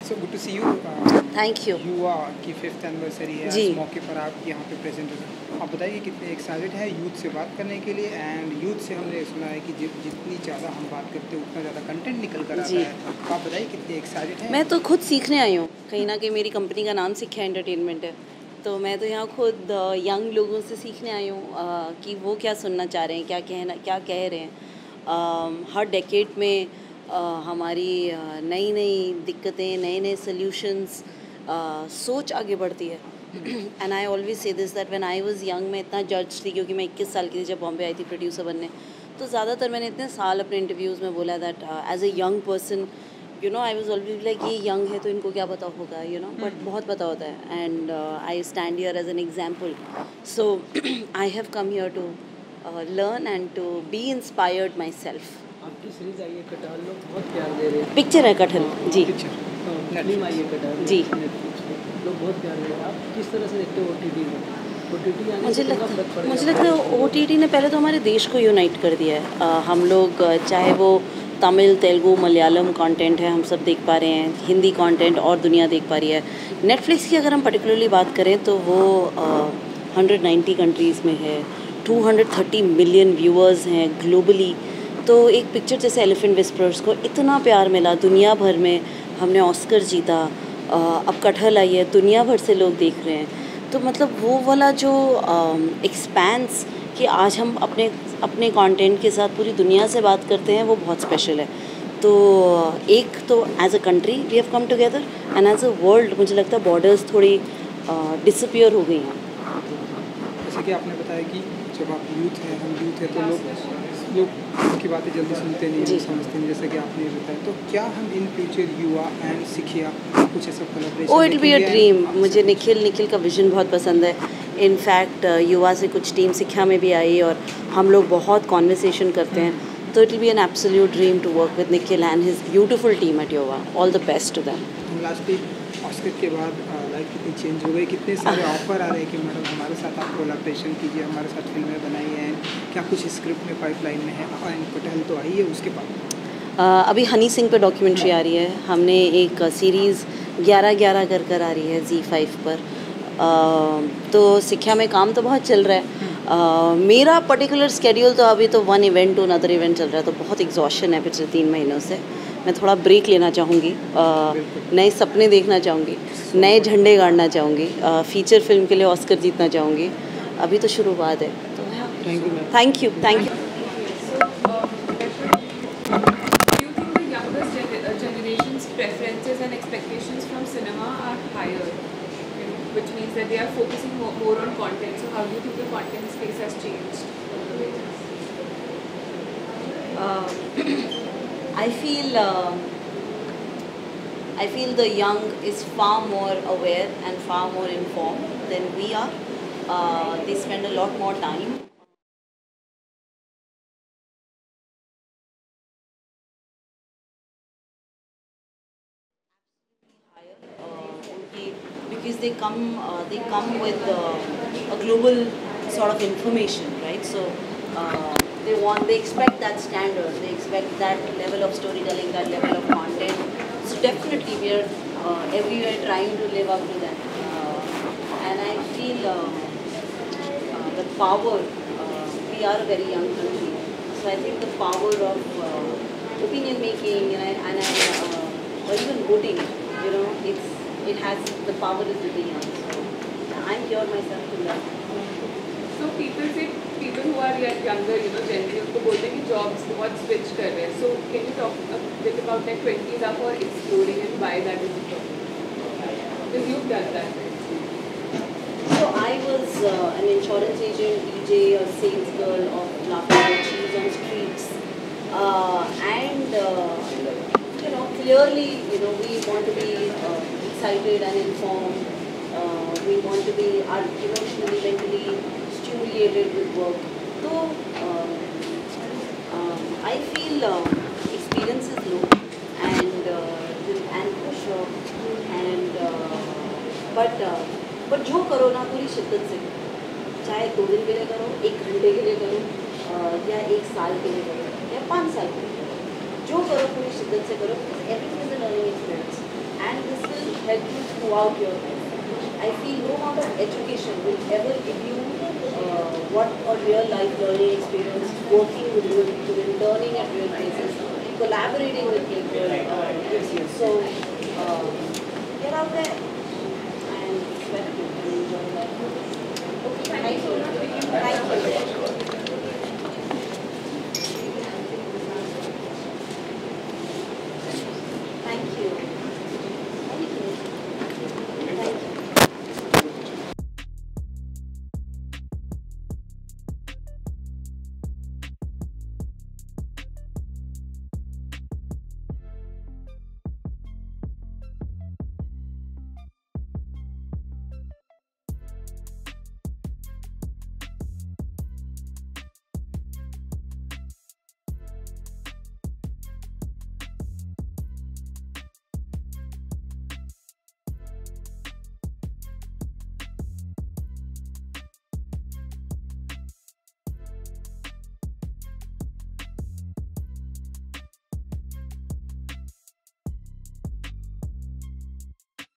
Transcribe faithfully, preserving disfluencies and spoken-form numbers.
So good to see you. Thank you. Yuva की fifth anniversary है, जी। इस मौके पर आप यहाँ पे प्रेजेंट हो। आप बताइए कितने एक्साइटेड है यूथ से बात करने के लिए, एंड यूथ से हमने सुना है कि जि, जितनी ज़्यादा हम बात करते हैं उतना ज़्यादा कंटेंट निकल कर आता जी। है। तो आप बताइए कितने एक्साइटेड हैं। मैं तो खुद सीखने आई हूँ, कहीं ना कहीं मेरी कंपनी का नाम सिक्ख्या एंटरटेनमेंट है, तो मैं तो यहाँ खुद यंग लोगों से सीखने आई हूँ अ, कि वो क्या सुनना चाह रहे हैं, क्या कहना क्या कह रहे हैं। अ, हर डेकेड में अ, हमारी नई नई दिक्कतें, नए नए सॉल्यूशंस, सोच आगे बढ़ती है। And I always say this that when I was young मैं इतना जज थी, क्योंकि मैं इक्कीस साल की थी जब बॉम्बे आई थी प्रोड्यूसर बनने। तो ज़्यादातर मैंने इतने साल अपने इंटरव्यूज़ में बोला that as a young person, you know, I was always like ये यंग है तो इनको क्या पता होगा, यू नो, बट बहुत पता होता है। And I stand here as an example. So I have come here to learn and to be inspired myself. आपकी सीरीज आई है कटहल, लोग बहुत प्यार दे रहे हैं। पिक्चर है कटहल जी। पिक्चर फिल्म आई है कटहल जी। नेटफ्लिक्स पे, लोग बहुत प्यार दे रहे हैं। आप किस तरह से देखते हो ओटीटी में? ओटीटी आने मुझे से कितना लगता फर्क पड़ मुझे गया? लगता है ओ टी टी ने पहले तो हमारे देश को यूनाइट कर दिया है। अ, हम लोग अ, चाहे वो तमिल, तेलुगु, मलयालम कंटेंट है, हम सब देख पा रहे हैं, हिंदी कंटेंट और दुनिया देख पा रही है। नेटफ्लिक्स की अगर हम पर्टिकुलरली बात करें तो वो हंड्रेड नाइन्टी कंट्रीज़ में है, two hundred thirty million viewers हैं ग्लोबली। तो एक पिक्चर जैसे एलिफेंट विस्परर्स को इतना प्यार मिला दुनिया भर में, हमने ऑस्कर जीता, अ, अब कटहल आई है, दुनिया भर से लोग देख रहे हैं। तो मतलब वो वाला जो एक्सपेंस कि आज हम अपने अपने कंटेंट के साथ पूरी दुनिया से बात करते हैं, वो बहुत स्पेशल है। तो एक तो as a country we have come together, and as a world मुझे लगता है बॉर्डर्स थोड़ी डिसअपियर हो गई हैं। जैसे कि आपने बताया कि जब आप यूथ हैं, हम यूथ हैं, तो लोग लोग उनकी बातें जल्दी सुनते नहीं हैं, समझते नहीं, जैसे कि आपने ये बताया। तो क्या हम इन फ्यूचर युवा एंड सिखिया कुछ ऐसा collaboration oh it be a dream. मुझे निखिल निखिल का विजन बहुत पसंद है। इनफैक्ट युवा से कुछ टीम सिक्ख्या में भी आई और हम लोग बहुत कॉन्वर्सेशन करते हैं। तो it will be an absolute dream to work with Nikhil and his beautiful team at Yuva. All the best to them. Lastly Oscar के बाद लाइफ कितनी चेंज हो गई, कितने सारे ऑफर आ रहे हैं कि मैडम हमारे साथ आप कोलैबोरेशन कीजिए, हमारे साथ फिल्में बनाई हैं, क्या कुछ स्क्रिप्ट में पाइपलाइन में है? एंड कटहल तो आई है, उसके बाद uh, अभी हनी सिंह पे डॉक्यूमेंट्री आ रही है। हमने एक सीरीज़ ग्यारह ग्यारह कर कर आ रही है जी फाइव पर। uh, तो सिक्ख्या में काम तो बहुत चल रहा है। uh, मेरा पर्टिकुलर स्केड्यूल तो अभी तो one event to another event चल रहा है, तो बहुत एग्जॉशन है पिछले तीन महीनों से। मैं थोड़ा ब्रेक लेना चाहूँगी, नए सपने देखना चाहूँगी, नए झंडे गाड़ना चाहूँगी, फीचर फिल्म के लिए ऑस्कर जीतना चाहूँगी। अभी तो शुरुआत है। तो thank you ma'am. Thank you thank you. Generation's preferences and expectations from cinema are higher, you know, which means that they are focusing more, more on content. So how do you think the content space has changed? Uh, I feel uh, I feel the young is far more aware and far more informed than we are. Uh, they spend a lot more time. Because they come uh, they come with uh, a global sort of information, right? So uh, they want they expect that standard, they expect that level of storytelling, that level of content. So definitely we are uh, everywhere trying to live up to that, uh, and I feel uh, uh, the power, uh, we are a very young country, so I think the power of uh, opinion making and, I, and I, uh, or even voting, you know, it's it has the power is with the young. So I'm here myself to learn. So people say people who are yet younger, you know, Gen Z, उनको बोलते हैं कि jobs बहुत switch कर रहे हैं. So can you talk a bit about their twenties are for exploring and why that is important? Because you've done that. So I was uh, an insurance agent, D J, a sales girl of laughing at cheese on streets, uh, and uh, you know, clearly, you know, we want to be uh, excited and informed. Uh, we want to be are emotionally, mentally stimulated with work. So uh, um, I feel uh, experience is low and uh, and push and uh, but uh, but जो करो ना पूरी शिद्दत से करो, चाहे दो दिन के लिए करो, एक घंटे के लिए करो, uh, या एक साल के लिए करो, या पाँच साल के लिए करो, जो करो पूरी शिद्दत से करो, because everything is a learning experience and this help you throughout your life. I feel no amount of education will ever give you uh, what a real life learning experience, working with real people, interning at real places, collaborating with people uh, gives you. So uh, get out there.